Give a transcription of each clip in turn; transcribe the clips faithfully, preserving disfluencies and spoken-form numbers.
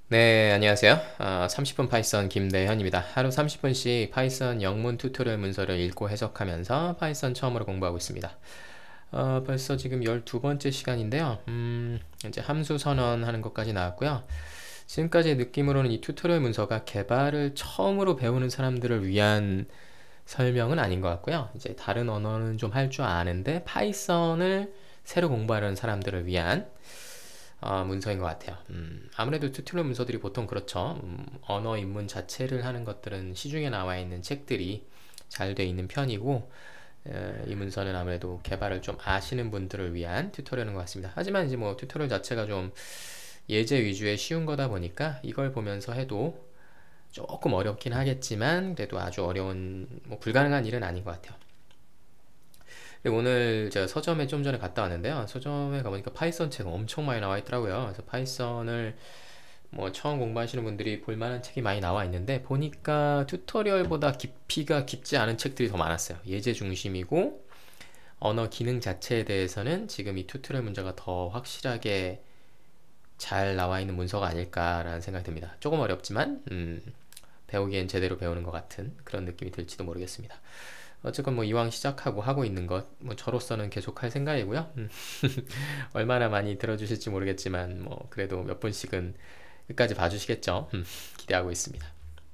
네, 안녕하세요. 아, 삼십 분 파이썬 김대현입니다. 하루 삼십 분씩 파이썬 영문 튜토리얼 문서를 읽고 해석하면서 파이썬 처음으로 공부하고 있습니다. 어, 벌써 지금 열두 번째 시간인데요. 음, 이제 함수 선언하는 것까지 나왔고요. 지금까지의 느낌으로는 이 튜토리얼 문서가 개발을 처음으로 배우는 사람들을 위한 설명은 아닌 것 같고요. 이제 다른 언어는 좀 할 줄 아는데 파이썬을 새로 공부하는 사람들을 위한 어, 문서인 것 같아요. 음, 아무래도 튜토리얼 문서들이 보통 그렇죠. 음, 언어 입문 자체를 하는 것들은 시중에 나와 있는 책들이 잘 돼 있는 편이고, 에, 이 문서는 아무래도 개발을 좀 아시는 분들을 위한 튜토리얼인 것 같습니다. 하지만 이제 뭐 튜토리얼 자체가 좀 예제 위주의 쉬운 거다 보니까 이걸 보면서 해도 조금 어렵긴 하겠지만 그래도 아주 어려운 뭐 불가능한 일은 아닌 것 같아요. 그리고 오늘 제가 서점에 좀 전에 갔다 왔는데요. 서점에 가보니까 파이썬 책 엄청 많이 나와 있더라고요. 그래서 파이썬을 뭐 처음 공부하시는 분들이 볼만한 책이 많이 나와 있는데 보니까 튜토리얼보다 깊이가 깊지 않은 책들이 더 많았어요. 예제 중심이고 언어 기능 자체에 대해서는 지금 이 튜토리얼 문제가 더 확실하게 잘 나와 있는 문서가 아닐까라는 생각이 듭니다. 조금 어렵지만 음, 배우기엔 제대로 배우는 것 같은 그런 느낌이 들지도 모르겠습니다. 어쨌건 뭐 이왕 시작하고 하고 있는 것, 뭐 저로서는 계속 할 생각이고요. 음, 얼마나 많이 들어주실지 모르겠지만 뭐 그래도 몇 분씩은 끝까지 봐주시겠죠. 음, 기대하고 있습니다.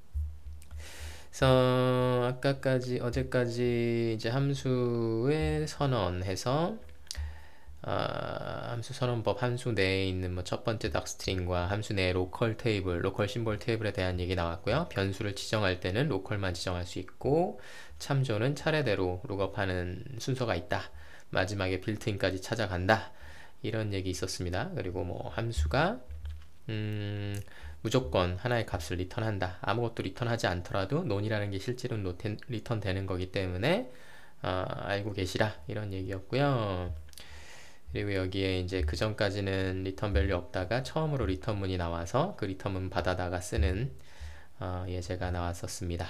그래서 아까까지 어제까지 이제 함수의 선언해서 아, 함수 선언법 함수 내에 있는 뭐 첫 번째 닥스트링과 함수 내의 로컬 테이블, 로컬 심볼 테이블에 대한 얘기 나왔고요. 변수를 지정할 때는 로컬만 지정할 수 있고 참조는 차례대로 룩업하는 순서가 있다. 마지막에 빌트인까지 찾아간다. 이런 얘기 있었습니다. 그리고 뭐 함수가 음, 무조건 하나의 값을 리턴한다. 아무것도 리턴하지 않더라도 논이라는 게 실제로 리턴 되는 거기 때문에 어, 알고 계시라 이런 얘기였고요. 그리고 여기에 이제 그 전까지는 리턴 밸류 없다가 처음으로 리턴문이 나와서 그 리턴문 받아다가 쓰는 어, 예제가 나왔었습니다.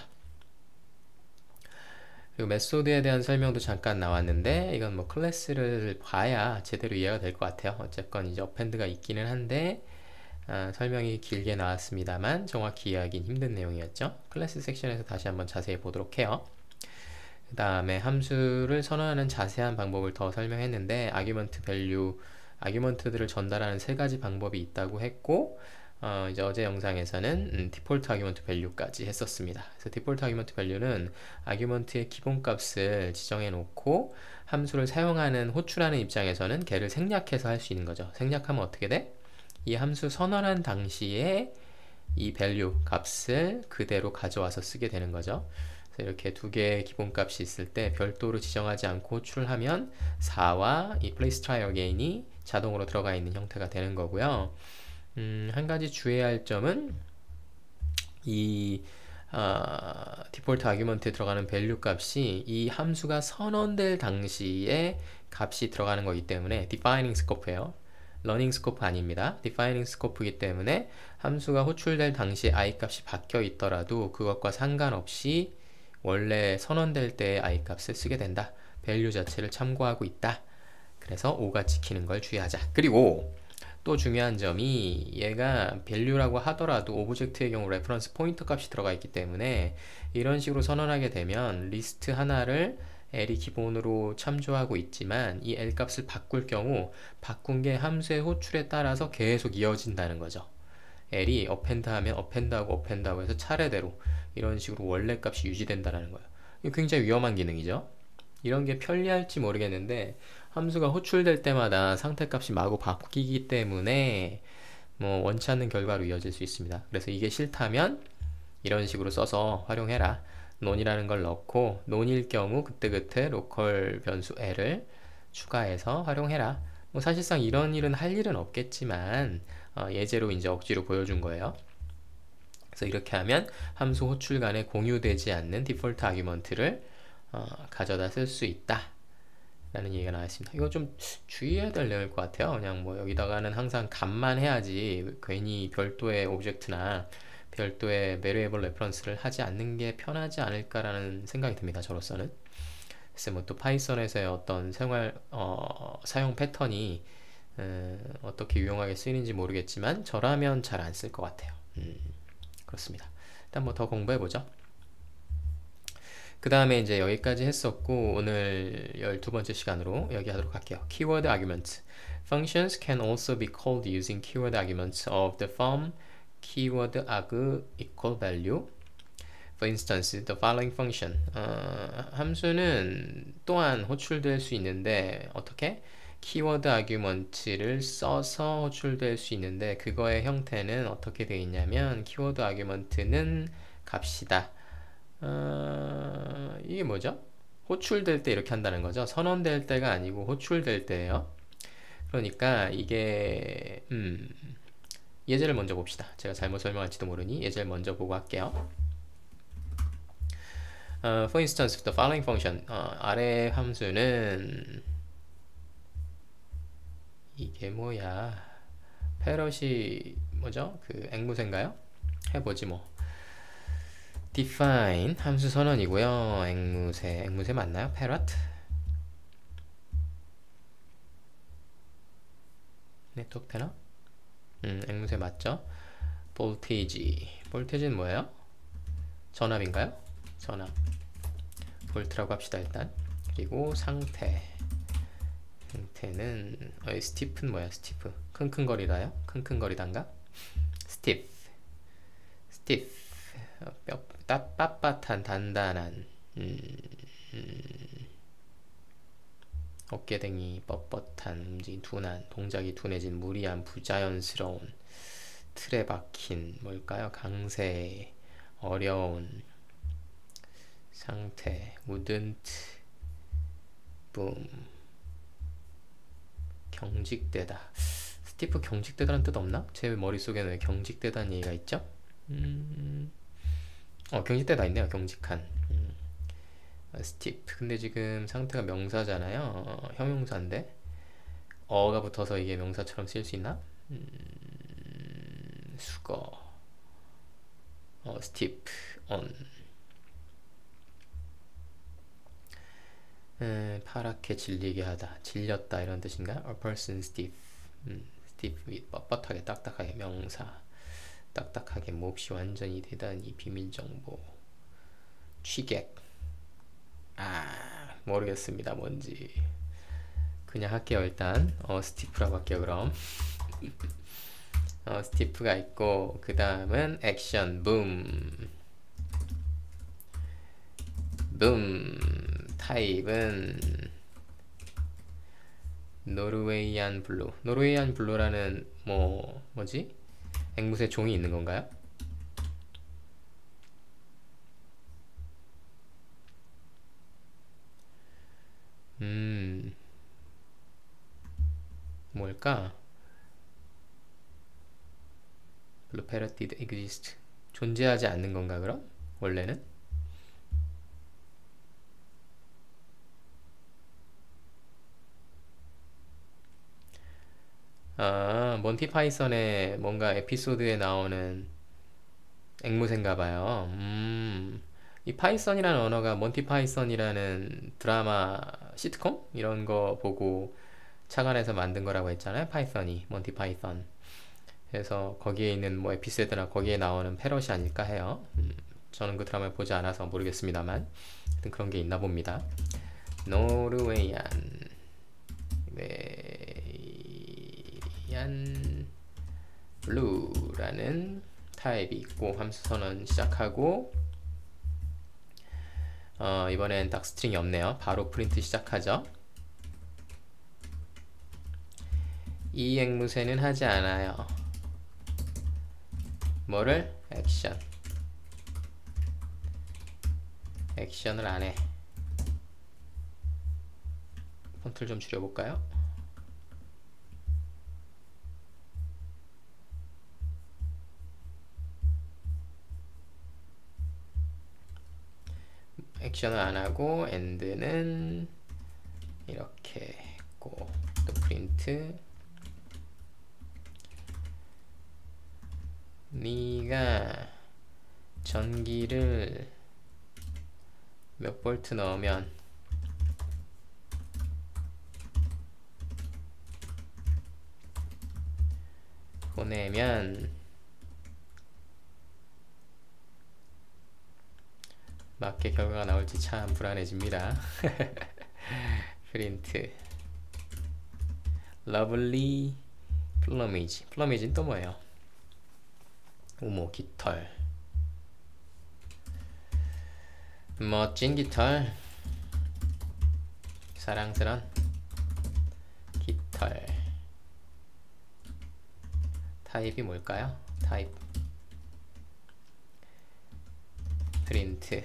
그리고 메소드에 대한 설명도 잠깐 나왔는데 이건 뭐 클래스를 봐야 제대로 이해가 될 것 같아요. 어쨌건 이제 어펜드가 있기는 한데 어, 설명이 길게 나왔습니다만 정확히 이해하기는 힘든 내용이었죠. 클래스 섹션에서 다시 한번 자세히 보도록 해요. 그 다음에 함수를 선언하는 자세한 방법을 더 설명했는데 아규먼트 밸류, 아규먼트들을 전달하는 세 가지 방법이 있다고 했고 어, 이제 어제 영상에서는 음, 디폴트 아규먼트 밸류까지 했었습니다. 그래서 디폴트 아규먼트 밸류는 아규먼트의 기본값을 지정해 놓고 함수를 사용하는 호출하는 입장에서는 걔를 생략해서 할 수 있는 거죠. 생략하면 어떻게 돼? 이 함수 선언한 당시에 이 밸류 값을 그대로 가져와서 쓰게 되는 거죠. 그래서 이렇게 두 개의 기본값이 있을 때 별도로 지정하지 않고 호출을 하면 사와 이 place try again이 자동으로 들어가 있는 형태가 되는 거고요. 음, 한 가지 주의해야 할 점은 이 어, 디폴트 아규먼트에 들어가는 밸류 값이 이 함수가 선언될 당시에 값이 들어가는 거기 때문에 defining scope예요. 러닝 스코프 아닙니다. defining scope이기 때문에 함수가 호출될 당시 i 값이 바뀌어 있더라도 그것과 상관없이 원래 선언될 때의 i 값을 쓰게 된다. 밸류 자체를 참고하고 있다. 그래서 오가 지키는 걸 주의하자. 그리고 또 중요한 점이 얘가 value라고 하더라도 오브젝트의 경우 레퍼런스 포인터 값이 들어가 있기 때문에 이런 식으로 선언하게 되면 리스트 하나를 L이 기본으로 참조하고 있지만 이 L 값을 바꿀 경우 바꾼 게 함수의 호출에 따라서 계속 이어진다는 거죠. L이 append 하면 append하고 append하고 해서 차례대로 이런 식으로 원래 값이 유지된다는 거예요. 이거 굉장히 위험한 기능이죠. 이런 게 편리할지 모르겠는데 함수가 호출될 때마다 상태값이 마구 바뀌기 때문에 뭐 원치 않는 결과로 이어질 수 있습니다. 그래서 이게 싫다면 이런 식으로 써서 활용해라. 논이라는 걸 넣고 논일 경우 그때그때 로컬 변수 L을 추가해서 활용해라. 뭐 사실상 이런 일은 할 일은 없겠지만 어, 예제로 이제 억지로 보여준 거예요. 그래서 이렇게 하면 함수 호출 간에 공유되지 않는 디폴트 아규먼트를 어, 가져다 쓸 수 있다 라는 얘기가 나왔습니다. 이거 좀 주의해야 될 내용일 것 같아요. 그냥 뭐 여기다가는 항상 값만 해야지 괜히 별도의 오브젝트나 별도의 variable reference를 하지 않는 게 편하지 않을까라는 생각이 듭니다. 저로서는. 그래서 뭐 또 파이썬에서의 어떤 생활 어, 사용 패턴이 어, 어떻게 유용하게 쓰이는지 모르겠지만 저라면 잘 안 쓸 것 같아요. 음, 그렇습니다. 일단 뭐 더 공부해보죠. 그 다음에 이제 여기까지 했었고 오늘 열두 번째 시간으로 여기 하도록 할게요. Keyword argument. Functions can also be called using keyword arguments of the form keyword arg equal value. For instance, the following function. 어, 함수는 또한 호출될 수 있는데 어떻게? 키워드 아규먼트를 써서 호출될 수 있는데 그거의 형태는 어떻게 되어 있냐면 키워드 아규먼트는 값이다. 어, 이게 뭐죠? 호출될 때 이렇게 한다는 거죠. 선언될 때가 아니고 호출될 때예요. 그러니까 이게 음, 예제를 먼저 봅시다. 제가 잘못 설명할지도 모르니 예제를 먼저 보고 할게요. Uh, for instance, the following function. 어, 아래 함수는 이게 뭐야? 패럿이 뭐죠? 그 앵무새인가요? 해보지 뭐. define 함수 선언이고요. 앵무새, 앵무새 맞나요? 패럿? 네트워크 패널? 음, 앵무새 맞죠? voltage, voltage는 뭐예요? 전압인가요? 전압. 볼트라고 합시다 일단. 그리고 상태. 상태는 어, 스티프는 뭐야? 스티프. 킁킁거리다요? 킁킁거리단가? 스티프. 스티프. 어, 뼈, 따, 빳빳한 단단한. 음, 음, 어깨댕이 뻣뻣한 움직임 둔한 동작이 둔해진 무리한 부자연스러운 틀에 박힌 뭘까요? 강세 어려운 상태 wouldn't boom 경직되다. 스티프 경직되다는 뜻 없나? 제 머릿속에는 왜 경직되다는 얘기가 있죠? 음, 어 경직되다 있네요. 경직한. 음, 스티프. 근데 지금 상태가 명사잖아요. 어, 형용사인데 어가 붙어서 이게 명사처럼 쓰일 수 있나? 음, 수거 어, 스티프 on 음, 파랗게 질리게 하다, 질렸다 이런 뜻인가? A person stiff, 음, stiff with 뻣뻣하게, 딱딱하게 명사, 딱딱하게 몹시 완전히 대단히 비밀 정보, 취객, 아 모르겠습니다 뭔지 그냥 할게요 일단. 어 스티프라고 할게요 그럼. 어 스티프가 있고 그 다음은 액션 붐, 붐. 타입은 노르웨이안 블루. 노르웨이안 블루라는 뭐 뭐지? 앵무새 종이 있는 건가요? 음 뭘까? 블루 패럿 did exist. 존재하지 않는 건가 그럼? 원래는? 아, 몬티 파이썬의 뭔가 에피소드에 나오는 앵무새인가봐요. 음, 이 파이썬이라는 언어가 몬티 파이썬이라는 드라마 시트콤? 이런 거 보고 착안해서 만든 거라고 했잖아요. 파이썬이, 몬티 파이썬. 그래서 거기에 있는 뭐 에피소드나 거기에 나오는 패럿이 아닐까 해요. 음, 저는 그 드라마를 보지 않아서 모르겠습니다만 하여튼 그런 게 있나 봅니다. 노르웨이안 웨이안 블루라는 타입이 있고 함수 선언 시작하고 어, 이번엔 딱 스트링이 없네요. 바로 프린트 시작하죠. 이 앵무새는 하지 않아요. 뭐를? 액션. 액션을 안 해. 폰트를 좀 줄여볼까요? 액션을 안 하고 end는 이렇게 했고 또 프린트 네가 전기를 몇 볼트 넣으면 보내면 맞게 결과가 나올지 참 불안해집니다. 프린트 lovely plumage. plumage는 또 뭐예요? 우모, 깃털. 멋진 깃털. 사랑스런 깃털. 타입이 뭘까요? 타입 프린트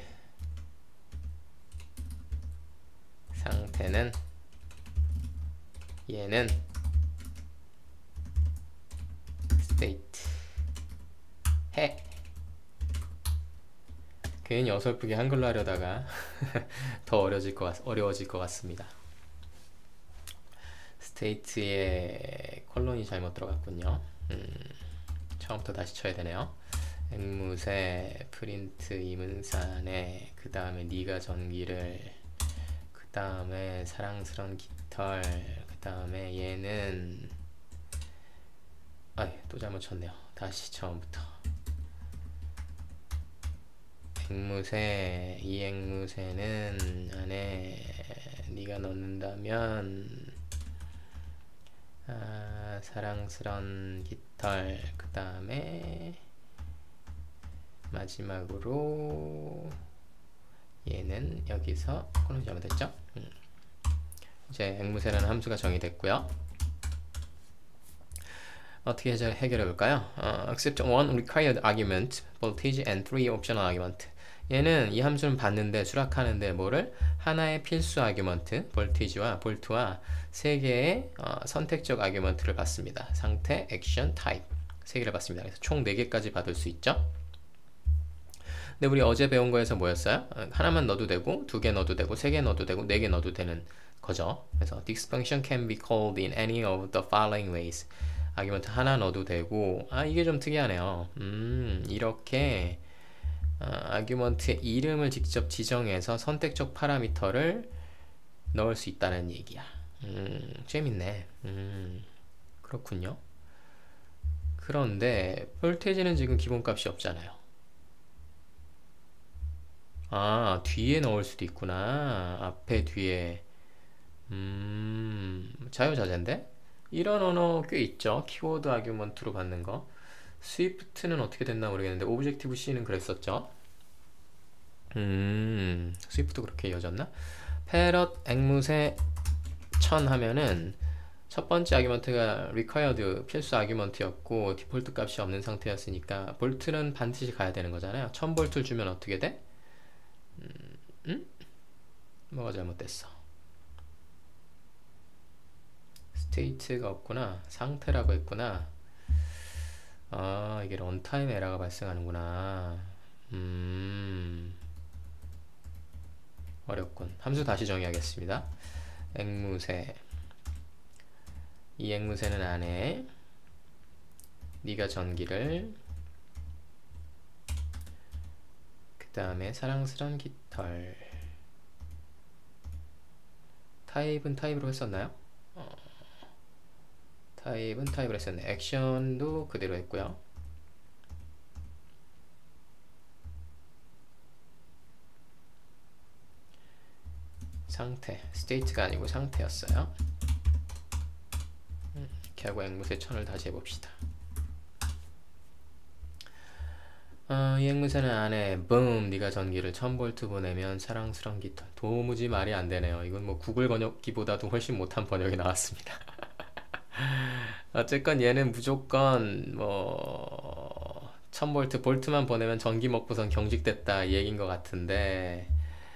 상태는 얘는 state 해. 괜히 어설프게 한글로 하려다가 더 어려워질 것, 같, 어려워질 것 같습니다. state에 콜론이 잘못 들어갔군요. 음, 처음부터 다시 쳐야 되네요. 앵무새 프린트 이문산에 그 다음에 네가 전기를 그 다음에 사랑스런 깃털 그 다음에 얘는 아이 또 잘못 쳤네요. 다시 처음부터 앵무새 이 앵무새는 안에 네가 넣는다면 아, 사랑스런 깃털 그 다음에 마지막으로 얘는 여기서 콜론 잘못했죠? 음. 이제 앵무새라는 함수가 정의됐고요. 어떻게 해결해 볼까요? 어, accept one required argument, voltage and three optional argument. 얘는 이 함수는 받는데 수락하는데 뭐를? 하나의 필수 아규먼트, 볼티지와 볼트와 세 개의 어, 선택적 아규먼트를 받습니다. 상태, 액션, 타입 세 개를 받습니다. 그래서 총 네 개까지 받을 수 있죠. 근데 우리 어제 배운 거에서 뭐였어요? 하나만 넣어도 되고 두 개 넣어도 되고 세 개 넣어도 되고 네 개 넣어도 되는 거죠. 그래서 this function can be called in any of the following ways. 아규먼트 하나 넣어도 되고 아 이게 좀 특이하네요. 음 이렇게 어, 아규먼트의 이름을 직접 지정해서 선택적 파라미터를 넣을 수 있다는 얘기야. 음 재밌네. 음 그렇군요. 그런데 볼테이지는 지금 기본값이 없잖아요. 아 뒤에 넣을 수도 있구나. 앞에 뒤에. 음 자유자재인데? 이런 언어 꽤 있죠. 키워드 아규먼트로 받는 거. 스위프트는 어떻게 됐나 모르겠는데 오브젝티브 C는 그랬었죠. 음 스위프트 그렇게 이어졌나? 패럿 앵무새 천 하면은 첫 번째 아규먼트가 required 필수 아규먼트였고 디폴트 값이 없는 상태였으니까 볼트는 반드시 가야 되는 거잖아요. 천 볼트를 주면 어떻게 돼? 음, 음? 뭐가 잘못됐어? 스테이트가 없구나. 상태라고 했구나. 아 이게 런타임 에러가 발생하는구나. 음 어렵군. 함수 다시 정의하겠습니다. 앵무새 이 앵무새는 안에 네가 전기를 그 다음에 사랑스런 깃털 타입은 타입으로 했었나요? 어, 타입은 타입으로 했었네. 액션도 그대로 했고요. 상태, 스테이트가 아니고 상태였어요. 음, 이렇게 하고 앵무새 천을 다시 해봅시다. 어, 이 앵무새는 안에 붐 네가 전기를 천 볼트 보내면 사랑스런 깃털. 도무지 말이 안 되네요. 이건 뭐 구글 번역기보다도 훨씬 못한 번역이 나왔습니다. 어쨌건 얘는 무조건 뭐 천 볼트 볼트만 보내면 전기 먹고선 경직됐다 이 얘기인 것 같은데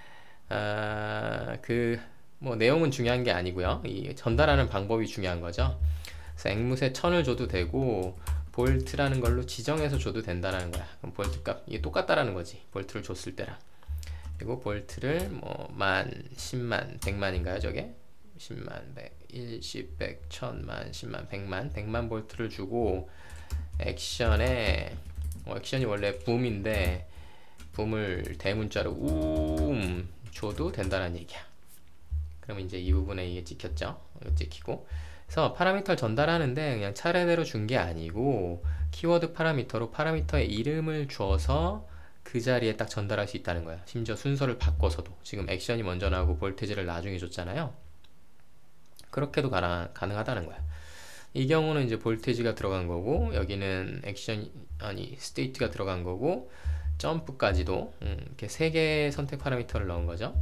아, 그 뭐 내용은 중요한 게 아니고요. 이 전달하는 방법이 중요한 거죠. 그래서 앵무새 천을 줘도 되고 볼트라는 걸로 지정해서 줘도 된다는 거야. 그럼 볼트 값 이게 똑같다라는 거지. 볼트를 줬을 때랑. 그리고 볼트를 뭐 만, 십만, 백만인가요, 저게? 십만, 백, 일, 십, 백, 천만, 십만, 백만, 백만 볼트를 주고 액션에 어, 액션이 원래 붐인데 붐을 대문자로 움 줘도 된다는 얘기야. 그러면 이제 이 부분에 이게 찍혔죠. 이거 찍히고 그래서 파라미터를 전달하는데 그냥 차례대로 준 게 아니고 키워드 파라미터로 파라미터의 이름을 주어서 그 자리에 딱 전달할 수 있다는 거야. 심지어 순서를 바꿔서도. 지금 액션이 먼저 나오고 볼테지를 나중에 줬잖아요. 그렇게도 가능, 가능하다는 거야. 이 경우는 이제 볼테지가 들어간 거고, 여기는 액션, 아니 스테이트가 들어간 거고, 점프까지도 음, 이렇게 세 개의 선택 파라미터를 넣은 거죠.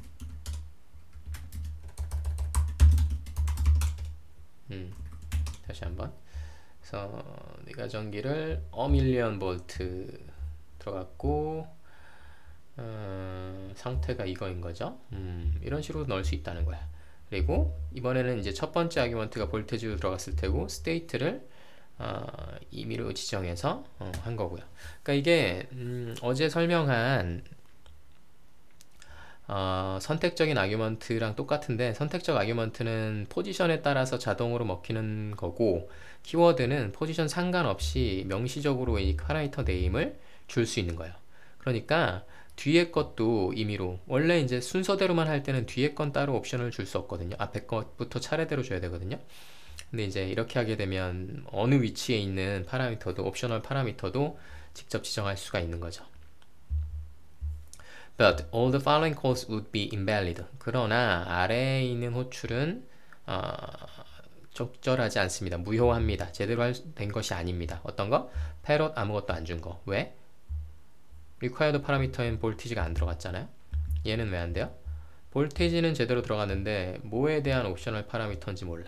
음, 다시 한번. 그래서 네가 전기를 어 밀리언 볼트 들어갔고, 어, 상태가 이거인 거죠. 음, 이런 식으로 넣을 수 있다는 거야. 그리고 이번에는 이제 첫 번째 아규먼트가 볼테지로 들어갔을 테고, 스테이트를 어, 임의로 지정해서 어, 한 거고요. 그러니까 이게 음, 어제 설명한 어, 선택적인 아규먼트랑 똑같은데, 선택적 아규먼트는 포지션에 따라서 자동으로 먹히는 거고, 키워드는 포지션 상관없이 명시적으로 이 파라미터 네임을 줄 수 있는 거예요. 그러니까 뒤에 것도 임의로, 원래 이제 순서대로만 할 때는 뒤에 건 따로 옵션을 줄 수 없거든요. 앞에 것부터 차례대로 줘야 되거든요. 근데 이제 이렇게 하게 되면 어느 위치에 있는 파라미터도, 옵셔널 파라미터도 직접 지정할 수가 있는 거죠. But all the following codes would be invalid. 그러나 아래에 있는 호출은 어, 적절하지 않습니다. 무효합니다. 제대로 된 것이 아닙니다. 어떤 거? 패럿 아무것도 안 준 거. 왜? required parameter인 볼티지가 안 들어갔잖아요. 얘는 왜 안 돼요? 볼테지는 제대로 들어갔는데 뭐에 대한 옵셔널 파라미터인지 몰라.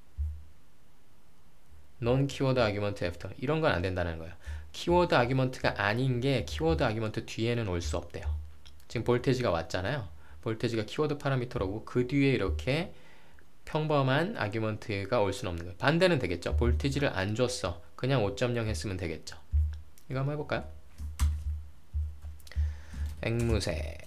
non keyword argument after, 이런 건 안 된다는 거예요. 키워드 아규먼트가 아닌 게 키워드 아규먼트 뒤에는 올 수 없대요. 지금 볼테지가 왔잖아요. 볼테지가 키워드 파라미터라고 그 뒤에 이렇게 평범한 아규먼트가 올 수는 없는 거예요. 반대는 되겠죠. 볼테지를 안 줬어. 그냥 오 점 영 했으면 되겠죠. 이거 한번 해볼까요? 앵무새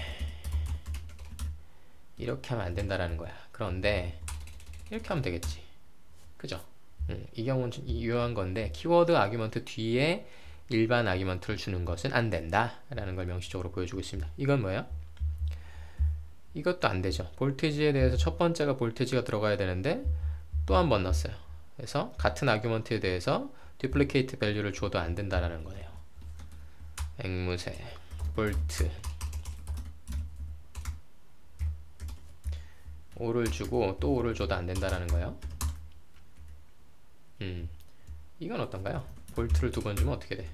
이렇게 하면 안 된다라는 거야. 그런데 이렇게 하면 되겠지. 그죠? 음, 이 경우는 유효한 건데, 키워드 아규먼트 뒤에 일반 아규먼트를 주는 것은 안 된다 라는 걸 명시적으로 보여주고 있습니다. 이건 뭐예요? 이것도 안 되죠. 볼테지에 대해서 첫 번째가 볼테지가 들어가야 되는데 또 한 번 넣었어요. 그래서 같은 아규먼트에 대해서 duplicate value를 줘도 안 된다라는 거예요. 앵무새 볼트 오를 주고 또 오를 줘도 안 된다라는 거예요. 음, 이건 어떤가요? 볼트를 두 번 주면 어떻게 돼?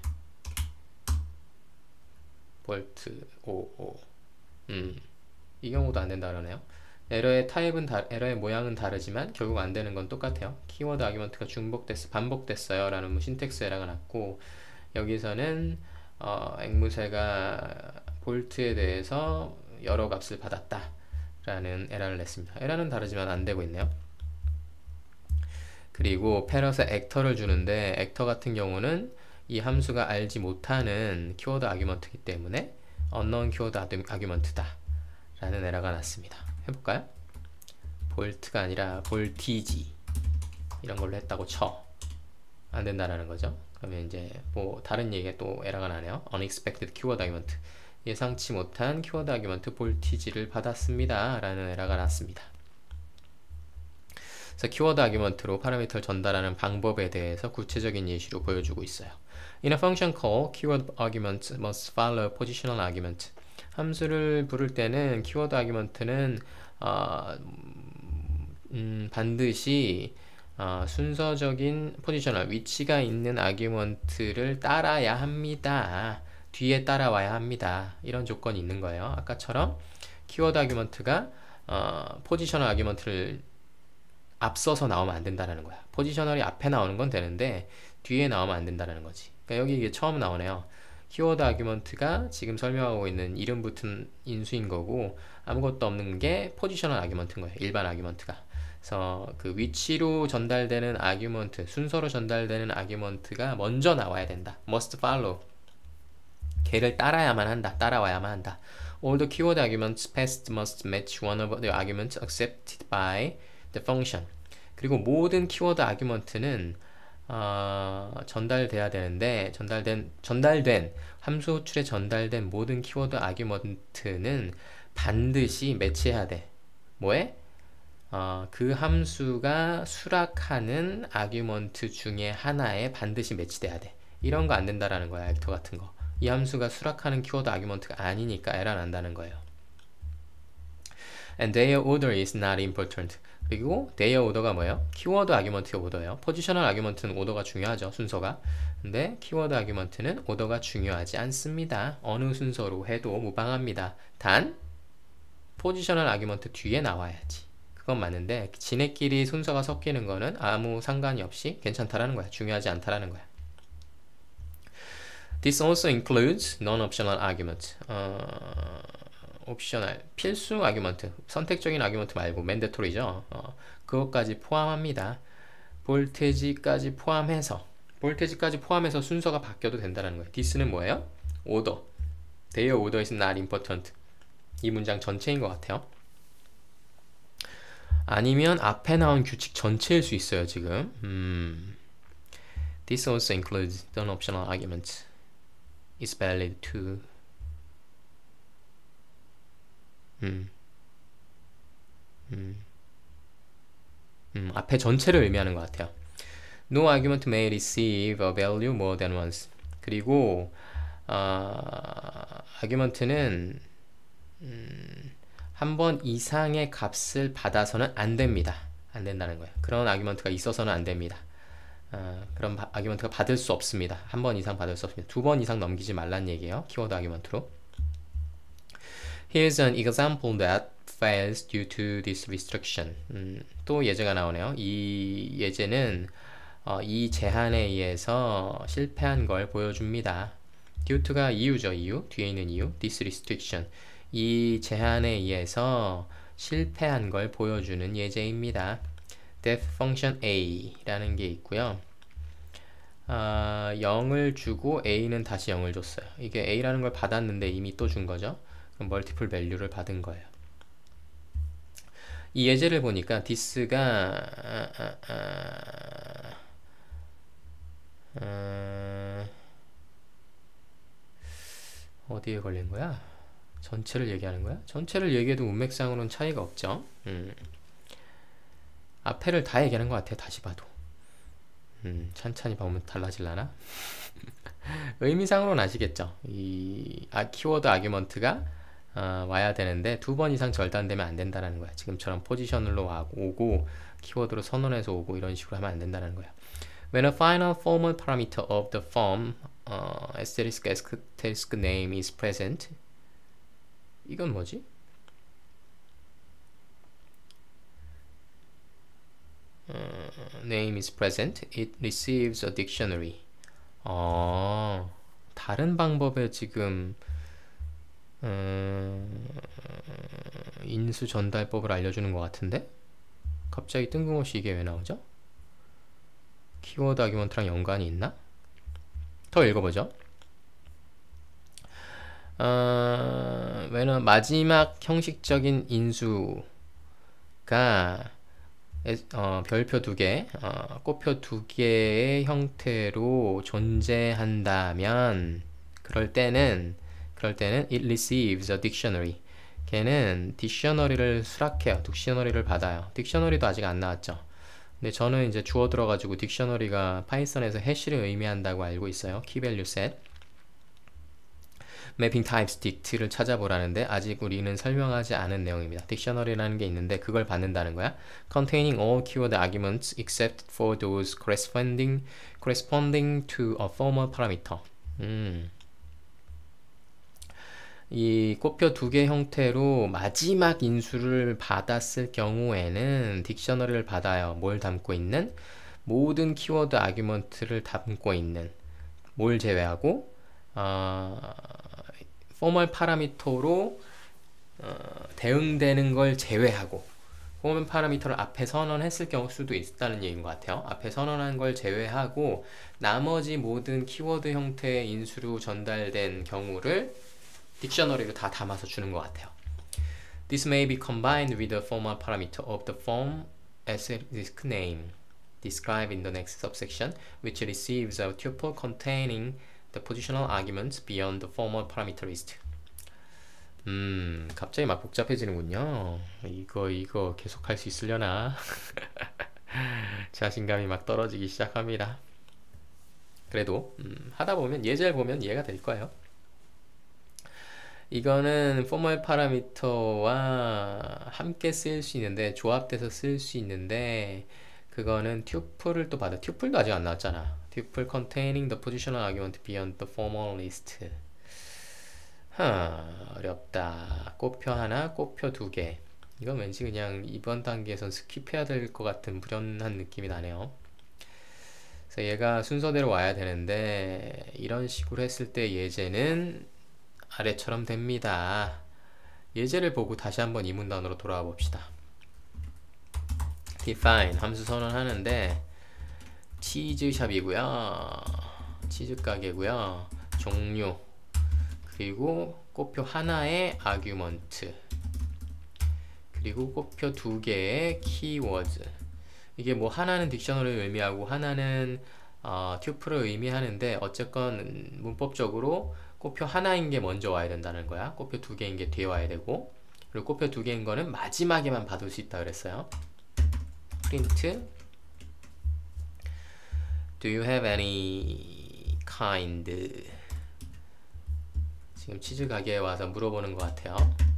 볼트 오, 오. 음, 이 경우도 안 된다 그러네요. 에러의 타입은 다, 에러의 모양은 다르지만 결국 안 되는 건 똑같아요. 키워드 아규먼트가 중복됐어, 반복됐어요 라는 신텍스 에러가 났고, 여기서는 어, 앵무새가 볼트에 대해서 여러 값을 받았다 라는 에러를 냈습니다. 에러는 다르지만 안 되고 있네요. 그리고 패럿에 액터를 주는데, 액터 같은 경우는 이 함수가 알지 못하는 키워드 아규먼트이기 때문에 unknown 키워드 아규먼트다 라는 에러가 났습니다. 해볼까요? 볼트가 아니라 볼티지 이런 걸로 했다고 쳐. 안 된다라는 거죠. 그러면 이제 뭐 다른 얘기가 또 에러가 나네요. unexpected keyword argument, 예상치 못한 키워드 아규먼트 볼티지를 받았습니다 라는 에러가 났습니다. 그래서 키워드 아규먼트로 파라미터를 전달하는 방법에 대해서 구체적인 예시로 보여주고 있어요. In a function call, keyword argument must follow positional argument. 함수를 부를 때는 키워드 아규먼트는 어, 음, 반드시 어, 순서적인 포지셔널, 위치가 있는 아규먼트를 따라야 합니다. 뒤에 따라와야 합니다. 이런 조건이 있는 거예요. 아까처럼 키워드 아규먼트가 어, 포지셔널 아규먼트를 앞서서 나오면 안 된다는 거야. 포지셔널이 앞에 나오는 건 되는데 뒤에 나오면 안 된다는 거지. 그러니까 여기 이게 처음 나오네요. 키워드 아규먼트가 지금 설명하고 있는 이름 붙은 인수인 거고, 아무것도 없는 게 포지셔널 아규먼트인 거예요. 일반 아규먼트가. 그래서 그 위치로 전달되는 아규먼트, 순서로 전달되는 아규먼트가 먼저 나와야 된다. must follow. 걔를 따라야만 한다. 따라와야만 한다. All the keyword arguments passed must match one of the arguments accepted by the function. 그리고 모든 키워드 아규먼트는 어, 전달돼야 되는데, 전달된 전달된 함수 호출에 전달된 모든 키워드 아규먼트는 반드시 매치해야 돼. 뭐에? 어, 그 함수가 수락하는 아규먼트 중에 하나에 반드시 매치돼야 돼. 이런 거 안 된다라는 거야, 액터 같은 거. 이 함수가 수락하는 키워드 아규먼트가 아니니까 에러 난다는 거예요. And their order is not important. 그리고 their order가 뭐예요? 키워드 아규먼트의 오더예요. 포지셔널 아규먼트는 오더가 중요하죠, 순서가. 근데 키워드 아규먼트는 오더가 중요하지 않습니다. 어느 순서로 해도 무방합니다. 단 포지셔널 아규먼트 뒤에 나와야지. 그건 맞는데 지네끼리 순서가 섞이는 거는 아무 상관이 없이 괜찮다라는 거야. 중요하지 않다라는 거야. This also includes non-optional argument. 어, 옵셔널, 필수 아규먼트, 선택적인 아규먼트 말고 맨데토리죠. 어, 그것까지 포함합니다. 볼테지까지 포함해서 볼테지까지 포함해서 순서가 바뀌어도 된다는 거예요. this는 뭐예요? order. Their order is not important. 이 문장 전체인 것 같아요. 아니면 앞에 나온 규칙 전체일 수 있어요, 지금. 음. This also includes non-optional arguments. Is valid to. 음. 음. 음, 앞에 전체를 의미하는 것 같아요. No argument may receive a value more than once. 그리고 어, 아규먼트는 음, 한 번 이상의 값을 받아서는 안 됩니다. 안 된다는 거예요. 그런 아규먼트가 있어서는 안 됩니다. 어, 그런 바, 아규먼트가 받을 수 없습니다. 한 번 이상 받을 수 없습니다. 두 번 이상 넘기지 말란 얘기예요. 키워드 아규먼트로. Here's an example that fails due to this restriction. 음, 또 예제가 나오네요. 이 예제는 어, 이 제한에 의해서 실패한 걸 보여줍니다. due to가 이유죠. 이유. 뒤에 있는 이유. this restriction. 이 제한에 의해서 실패한 걸 보여주는 예제입니다. def function a라는 게 있고요. 어, 영을 주고 a는 다시 영을 줬어요. 이게 a라는 걸 받았는데 이미 또 준 거죠. 그럼 멀티플 밸류를 받은 거예요. 이 예제를 보니까 this가 아, 아, 아, 아, 어디에 걸린 거야? 전체를 얘기하는 거야? 전체를 얘기해도 문맥상으로는 차이가 없죠. 음. 앞에를 다 얘기하는 것 같아요. 다시 봐도. 음, 찬찬히 보면 달라질라나? 의미상으로는 아시겠죠? 이 아, 키워드 아규먼트가 어, 와야 되는데 두 번 이상 절단되면 안 된다는 거야. 지금처럼 포지셔널로 오고 키워드로 선언해서 오고 이런 식으로 하면 안 된다는 거야. When a final formal parameter of the form uh, asterisk asterisk name is present. 이건 뭐지? Uh, name is present. It receives a dictionary. 어, 다른 방법에 지금 음, 인수 전달법을 알려주는 것 같은데? 갑자기 뜬금없이 이게 왜 나오죠? 키워드 아규먼트랑 연관이 있나? 더 읽어보죠. 어, 왜냐면 마지막 형식적인 인수가 어, 별표 두 개, 어, 꽃표 두 개의 형태로 존재한다면 그럴 때는 그럴 때는 it receives a dictionary. 걔는 딕셔너리를 수락해요. 딕셔너리를 받아요. 딕셔너리도 아직 안 나왔죠. 근데 저는 이제 주어 들어가지고 딕셔너리가 파이썬에서 해시를 의미한다고 알고 있어요. key value set. mapping types dict를 찾아보라는데 아직 우리는 설명하지 않은 내용입니다. 딕셔너리라는 게 있는데 그걸 받는다는 거야. containing all keyword arguments except for those corresponding corresponding to a formal parameter. 음. 이 꽃표 두 개 형태로 마지막 인수를 받았을 경우에는 딕셔너리를 받아요. 뭘 담고 있는? 모든 키워드 아규먼트를 담고 있는. 뭘 제외하고 어, 포멀 파라미터로 어, 대응되는 걸 제외하고 포멀 파라미터를 앞에 선언했을 경우 수도 있다는 얘기인 것 같아요. 앞에 선언한 걸 제외하고 나머지 모든 키워드 형태의 인수로 전달된 경우를 딕셔너리를 다 담아서 주는 것 같아요. This may be combined with the formal parameter of the form asterisk name described in the next subsection, which receives a tuple containing the positional arguments beyond the formal parameter list. 음, 갑자기 막 복잡해지는군요. 이거, 이거 계속 할 수 있으려나? 자신감이 막 떨어지기 시작합니다. 그래도, 음, 하다 보면, 예제를 보면 이해가 될 거예요. 이거는 포멀 파라미터와 함께 쓰일 수 있는데, 조합돼서 쓸 수 있는데, 그거는 튜플을 또 받아. 튜플도 아직 안 나왔잖아. 튜플 containing the positional argument beyond the formal list. 하, 어렵다. 꽃표 하나, 꽃표 두 개. 이건 왠지 그냥 이번 단계에선 스킵해야 될 것 같은 불연한 느낌이 나네요. 그래서 얘가 순서대로 와야 되는데 이런 식으로 했을 때 예제는 아래처럼 됩니다. 예제를 보고 다시 한번 이 문단으로 돌아와 봅시다. define 함수 선언하는데 치즈샵이고요. 치즈 가게고요. 종류 그리고 꽃표 하나의 아규먼트 그리고 꽃표 두 개의 키워드. 이게 뭐 하나는 딕셔너리를 의미하고 하나는 어, 튜플을 의미하는데 어쨌건 문법적으로 꽃표 하나인 게 먼저 와야 된다는 거야. 꽃표 두 개인 게 뒤에 와야 되고 그리고 꽃표 두 개인 거는 마지막에만 받을 수 있다 그랬어요. 프린트 Do you have any kind? 지금 치즈 가게에 와서 물어보는 것 같아요.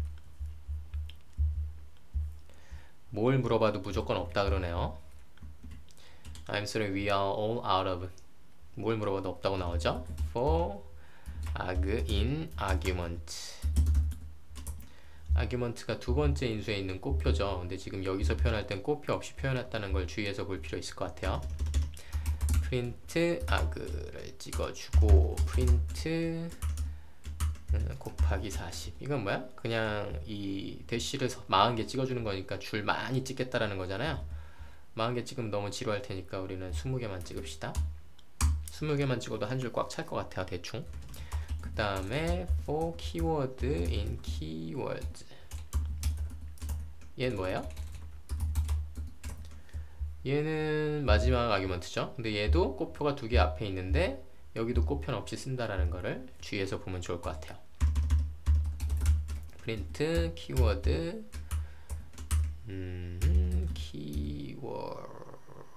뭘 물어봐도 무조건 없다 그러네요. I'm sorry, we are all out of. 뭘 물어봐도 없다고 나오죠? For arg in argument. argument가 두 번째 인수에 있는 꽃표죠. 근데 지금 여기서 표현할 땐 꽃표 없이 표현했다는 걸 주의해서 볼 필요 있을 것 같아요. print arg를 찍어주고 print 곱하기 사십. 이건 뭐야? 그냥 이 대시를 사십 개 찍어주는 거니까 줄 많이 찍겠다라는 거잖아요. 사십 개 찍으면 너무 지루할 테니까 우리는 이십 개만 찍읍시다. 이십 개만 찍어도 한 줄 꽉 찰 것 같아요. 대충. 그 다음에 for keyword in keywords. 얘는 뭐예요? 얘는 마지막 아규먼트죠. 근데 얘도 꽃표가 두 개 앞에 있는데 여기도 꽃표는 없이 쓴다라는 거를 주의해서 보면 좋을 것 같아요. 프린트 키워드 음, 키워드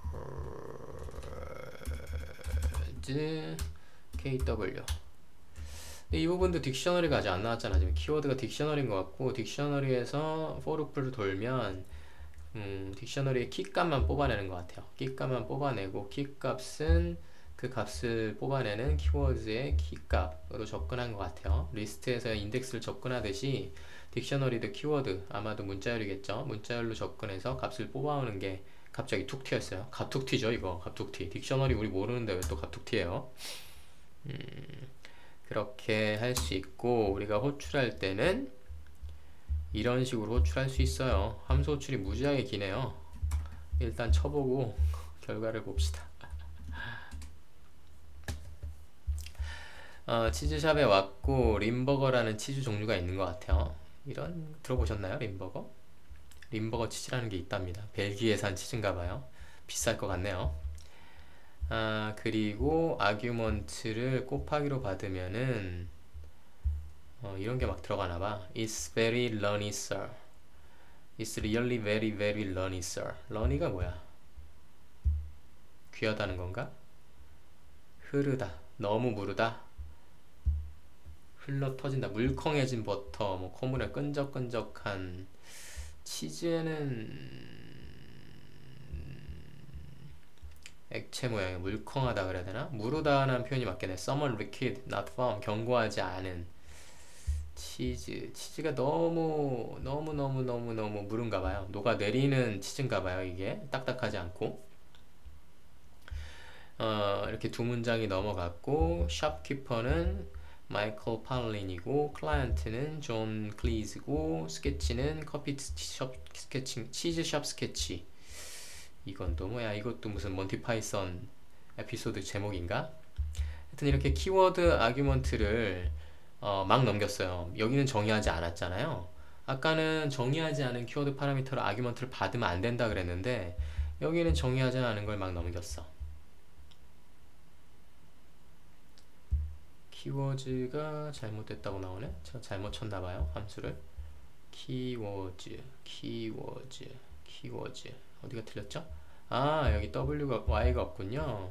케이더블유. 근데 이 부분도 딕셔너리가 아직 안 나왔잖아. 지금 키워드가 딕셔너리인 것 같고 딕셔너리에서 for loop를 돌면 음, 딕셔너리의 키값만 뽑아내는 것 같아요. 키값만 뽑아내고 키값은 그 값을 뽑아내는 키워드의 키값으로 접근한 것 같아요. 리스트에서 인덱스를 접근하듯이 딕셔너리도 키워드, 아마도 문자열이겠죠. 문자열로 접근해서 값을 뽑아오는 게 갑자기 툭 튀었어요. 갑툭 튀죠 이거. 갑툭 튀. 딕셔너리 우리 모르는데 왜 또 갑툭 튀예요? 음, 그렇게 할 수 있고 우리가 호출할 때는 이런 식으로 호출할 수 있어요. 함수 호출이 무지하게 기네요. 일단 쳐보고 결과를 봅시다. 어, 치즈샵에 왔고 림버거라는 치즈 종류가 있는 것 같아요. 이런 들어보셨나요? 림버거? 림버거 치즈라는 게 있답니다. 벨기에산 치즈인가봐요. 비쌀 것 같네요. 아, 그리고 아규먼트를 곱하기로 받으면은 어, 이런 게 막 들어가나봐. It's very runny, sir. It's really very very runny, sir. runny가 뭐야? 귀하다는 건가? 흐르다, 너무 무르다, 흘러 터진다, 물컹해진 버터, 뭐 콧물에 끈적끈적한. 치즈는 액체 모양이 물컹하다 그래야 되나? 무르다라는 표현이 맞겠네. Somewhat liquid, not firm. 견고하지 않은 치즈. 치즈가 너무 너무 너무 너무 너무 무른가 봐요. 녹아내리는 치즈인가 봐요. 이게 딱딱하지 않고. 어, 이렇게 두 문장이 넘어갔고 샵키퍼는 마이클 팔린이고 클라이언트는 존 클리즈고 스케치는 커피숍 스케치, 치즈샵 스케치. 이건 또 뭐야? 이것도 무슨 몬티 파이썬 에피소드 제목인가? 하여튼 이렇게 키워드 아규먼트를 어, 막 넘겼어요. 여기는 정의하지 않았잖아요. 아까는 정의하지 않은 키워드 파라미터로 아규먼트를 받으면 안 된다 그랬는데 여기는 정의하지 않은 걸 막 넘겼어. 키워드가 잘못됐다고 나오네. 제가 잘못 쳤나봐요 함수를. 키워드 키워드 키워드 어디가 틀렸죠? 아 여기 W가 Y가 없군요.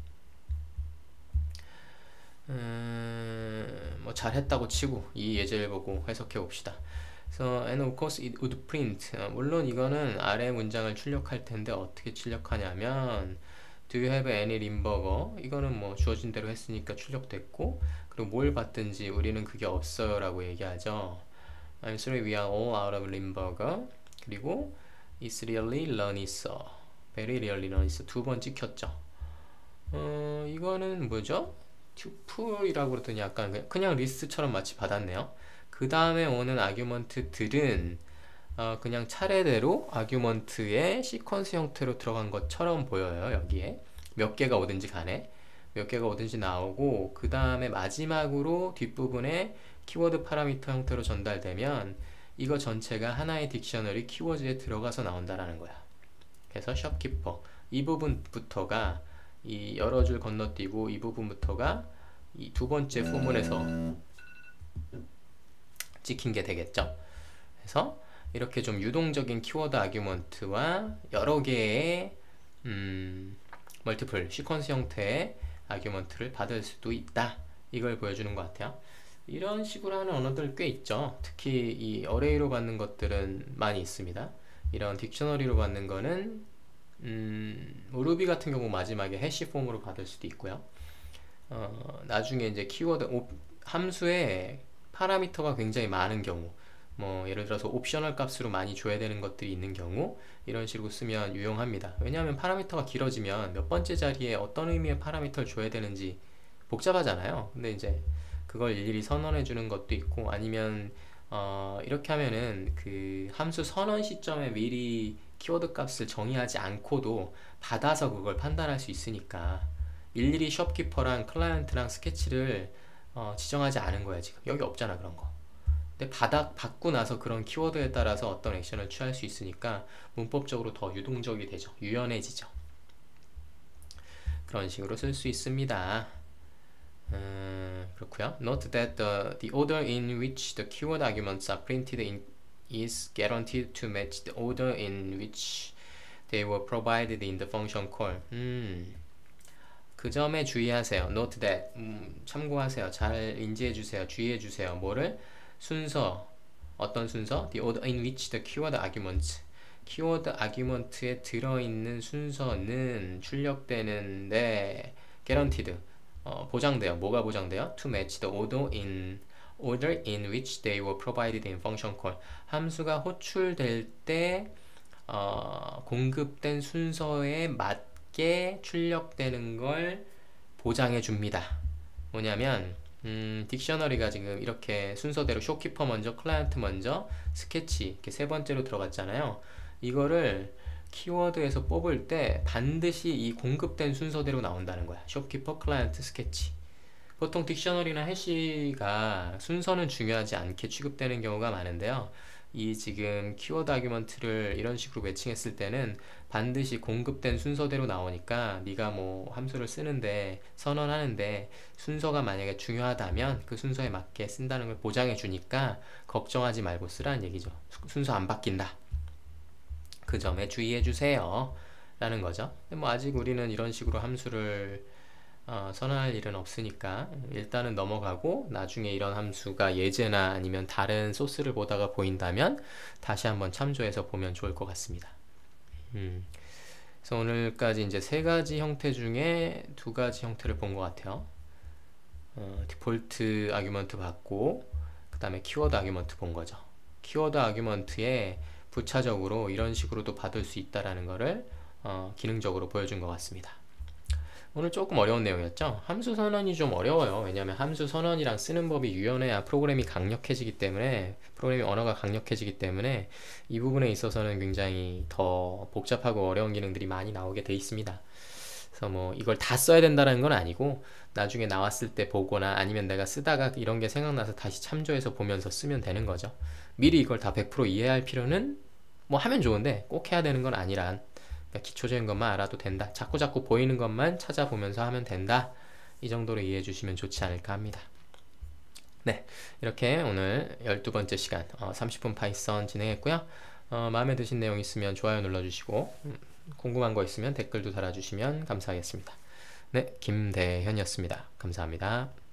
음, 뭐 잘했다고 치고 이 예제를 보고 해석해 봅시다. So, and of course it would print. 어, 물론 이거는 아래 문장을 출력할 텐데 어떻게 출력하냐면 Do you have any 림버거? 이거는 뭐 주어진 대로 했으니까 출력됐고, 그리고 뭘 받든지 우리는 그게 없어요 라고 얘기하죠. I'm sorry we are all out of 림버거. 그리고 It's really Lerniso. Very really Lerniso. 두 번 찍혔죠. 어, 이거는 뭐죠? 튜플이라고 그러더니 약간 그냥, 그냥 리스트처럼 마치 받았네요. 그 다음에 오는 아규먼트들은 어, 그냥 차례대로 아규먼트의 시퀀스 형태로 들어간 것처럼 보여요. 여기에 몇 개가 오든지 간에 몇 개가 오든지 나오고, 그 다음에 마지막으로 뒷부분에 키워드 파라미터 형태로 전달되면 이거 전체가 하나의 딕셔너리 키워드에 들어가서 나온다라는 거야. 그래서 shopkeeper 이 부분부터가 이 여러 줄 건너뛰고 이 부분부터가 이 두 번째 포문에서 찍힌 게 되겠죠. 그래서 이렇게 좀 유동적인 키워드 아규먼트와 여러 개의 음, 멀티플 시퀀스 형태의 아규먼트를 받을 수도 있다. 이걸 보여주는 것 같아요. 이런 식으로 하는 언어들 꽤 있죠. 특히 이 어레이로 받는 것들은 많이 있습니다. 이런 딕셔너리로 받는 거는 음, 루비 같은 경우 마지막에 해시 폼으로 받을 수도 있고요. 어, 나중에 이제 키워드 오, 함수에 파라미터가 굉장히 많은 경우, 뭐 예를 들어서 옵셔널 값으로 많이 줘야 되는 것들이 있는 경우 이런 식으로 쓰면 유용합니다. 왜냐하면 파라미터가 길어지면 몇 번째 자리에 어떤 의미의 파라미터를 줘야 되는지 복잡하잖아요. 근데 이제 그걸 일일이 선언해 주는 것도 있고, 아니면 어, 이렇게 하면은 그 함수 선언 시점에 미리 키워드 값을 정의하지 않고도 받아서 그걸 판단할 수 있으니까 일일이 숍키퍼랑 클라이언트랑 스케치를 어, 지정하지 않은 거야. 지금 여기 없잖아 그런 거. 근데 받아, 받고 나서 그런 키워드에 따라서 어떤 액션을 취할 수 있으니까 문법적으로 더 유동적이 되죠. 유연해지죠. 그런 식으로 쓸 수 있습니다. 음, 그렇고요. Note that the, the order in which the keyword arguments are printed in is guaranteed to match the order in which they were provided in the function call. 음, 그 점에 주의하세요. Note that. 음, 참고하세요. 잘 인지해주세요. 주의해주세요. 뭐를? 순서. 어떤 순서? The order in which the keyword arguments. 키워드 아규먼트에 들어있는 순서는 출력되는데 guaranteed. 어, 보장돼요. 뭐가 보장돼요? To match the order in order in which they were provided in function call. 함수가 호출될 때 어, 공급된 순서에 맞게 출력되는 걸 보장해 줍니다. 뭐냐면 음, 딕셔너리가 지금 이렇게 순서대로 쇼키퍼 먼저, 클라이언트 먼저, 스케치 이렇게 세 번째로 들어갔잖아요. 이거를 키워드에서 뽑을 때 반드시 이 공급된 순서대로 나온다는 거야. 숍키퍼, 클라이언트, 스케치. 보통 딕셔너리나 해시가 순서는 중요하지 않게 취급되는 경우가 많은데요. 이 지금 키워드 아규먼트를 이런 식으로 매칭했을 때는 반드시 공급된 순서대로 나오니까 네가 뭐 함수를 쓰는데 선언하는데 순서가 만약에 중요하다면 그 순서에 맞게 쓴다는 걸 보장해 주니까 걱정하지 말고 쓰라는 얘기죠. 순서 안 바뀐다. 그 점에 주의해 주세요 라는 거죠. 근데 뭐 아직 우리는 이런 식으로 함수를 어, 선언할 일은 없으니까 일단은 넘어가고, 나중에 이런 함수가 예제나 아니면 다른 소스를 보다가 보인다면 다시 한번 참조해서 보면 좋을 것 같습니다. 음. 그래서 오늘까지 이제 세 가지 형태 중에 두 가지 형태를 본 것 같아요. 어, 디폴트 아규먼트 받고 그 다음에 키워드 아규먼트 본 거죠. 키워드 아규먼트에 부차적으로 이런 식으로도 받을 수 있다라는 거를 어, 기능적으로 보여준 것 같습니다. 오늘 조금 어려운 내용이었죠. 함수 선언이 좀 어려워요. 왜냐하면 함수 선언이랑 쓰는 법이 유연해야 프로그램이 강력해지기 때문에, 프로그래밍 언어가 강력해지기 때문에 이 부분에 있어서는 굉장히 더 복잡하고 어려운 기능들이 많이 나오게 돼 있습니다. 그래서 뭐 이걸 다 써야 된다는 건 아니고 나중에 나왔을 때 보거나 아니면 내가 쓰다가 이런 게 생각나서 다시 참조해서 보면서 쓰면 되는 거죠. 미리 이걸 다 백 퍼센트 이해할 필요는 뭐 하면 좋은데 꼭 해야 되는 건 아니란, 그러니까 기초적인 것만 알아도 된다. 자꾸자꾸 보이는 것만 찾아보면서 하면 된다. 이 정도로 이해해 주시면 좋지 않을까 합니다. 네, 이렇게 오늘 열두 번째 시간 어, 삼십 분 파이썬 진행했고요. 어, 마음에 드신 내용 있으면 좋아요 눌러주시고 음, 궁금한 거 있으면 댓글도 달아주시면 감사하겠습니다. 네, 김대현이었습니다. 감사합니다.